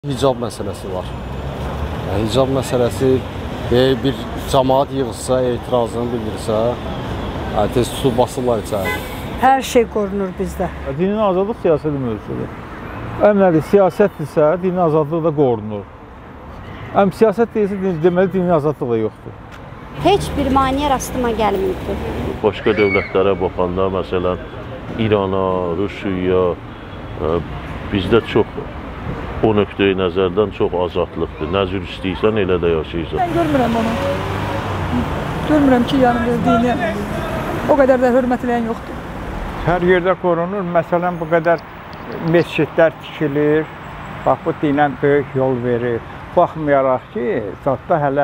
Hicab məsələsi var. Yəni, hicab məsələsi bir cəmaat yığılsa, etirazını bildirsə, tez tutub basırlar içəri. Hər şey qorunur bizdə. Dinin azadlıq siyasəti mövzusudur. Nədir, siyasətdirsə, dinin azadlığı da qorunur. Siyasət deyilsə, deməli dinin azadlığı da yoxdur. Heç bir maniyə rastıma gəlməyibdir. Başqa dövlətlərə baxanda, məsələn, İrana, Rusiyaya, bizdə çox o nöqteyi nəzərdən çox azadlıqdır. Nə cür istəyirsən, elə də yaşayırsan. Mən görmürəm onu. Görmürəm ki, yəni dini o qədər də hörmət edən yoxdur. Hər yerdə qorunur. Məsələn, bu qədər məscidlər tikilir. Bax, bu dinə böyük yol verir. Baxmayaraq ki, zatda hələ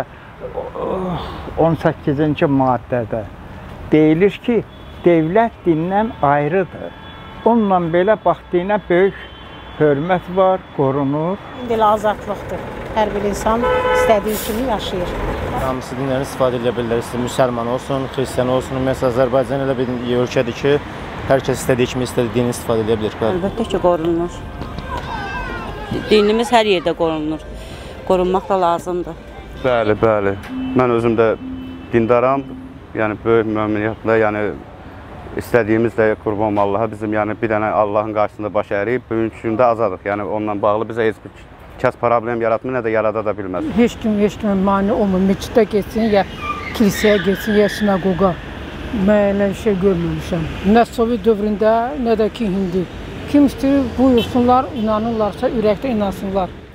18-ci maddədə deyilir ki, dövlət dindən ayrıdır. Onunla belə bax, dinə böyük hörmət var, qorunur. Dil azadlıqdır. Hər bir insan istədiyi kimi yaşayır. Hamısı dinləri istifadə edə bilirlər. İstəyir müsəlman olsun, xristiyan olsun. Məsələn, Azərbaycan elə bir ölkədir ki, hər kəs istədiyi kimi istədiyi dini istifadə edə bilir. Əlbəttə ki, qorunur. Dinimiz hər yerdə qorunur. Qorunmaq da lazımdır. Bəli, bəli. Mən özüm də dindaram. Yəni, böyük müəminiyyətlə, yəni İstədiyimiz də qurban Allaha bizim yəni bir dənə Allahın qarşısında baş əyirib, bugünkü gündə azadıq. Yəni onunla bağlı bizə heç bir kəs problem yaratmır, nə də yarada da bilməz. Heç kim mane olmur. Məsciddə getsin, ya kilsəyə getsin, ya sinagoqa. Mən elə şey görməmişəm. Nə Sovet dövründə, nə də ki indi. Kim istəyir buyursunlar, inanırlarsa ürəkdə inansınlar.